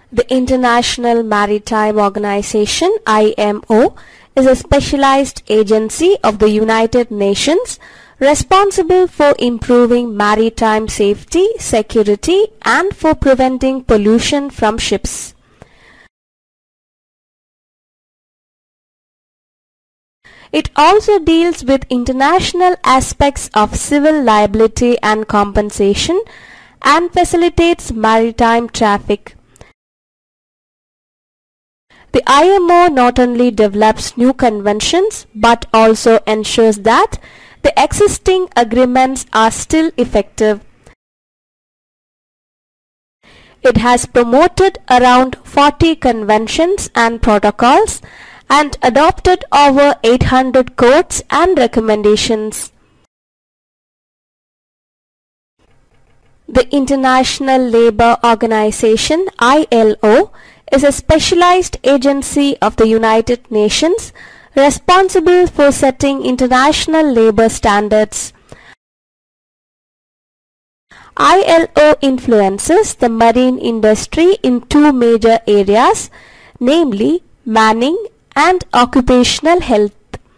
The International Maritime Organization (IMO) is a specialized agency of the United Nations responsible for improving maritime safety, security, and for preventing pollution from ships. It also deals with international aspects of civil liability and compensation and facilitates maritime traffic. The IMO not only develops new conventions but also ensures that the existing agreements are still effective. It has promoted around 40 conventions and protocols and adopted over 800 codes and recommendations. The International Labour Organization (ILO) is a specialized agency of the United Nations responsible for setting international labor standards. ILO influences the marine industry in two major areas, namely manning and occupational health.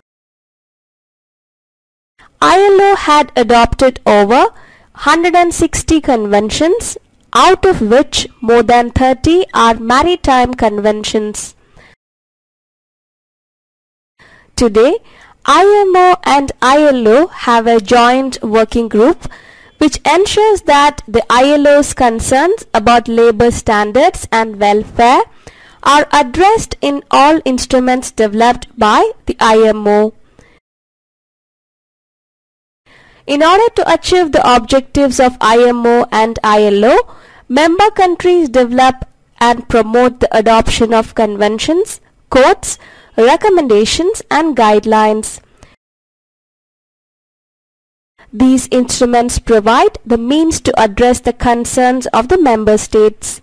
ILO had adopted over 160 conventions, out of which more than 30 are maritime conventions. Today, IMO and ILO have a joint working group which ensures that the ILO's concerns about labor standards and welfare are addressed in all instruments developed by the IMO. In order to achieve the objectives of IMO and ILO, member countries develop and promote the adoption of conventions, codes, recommendations and guidelines. These instruments provide the means to address the concerns of the member states.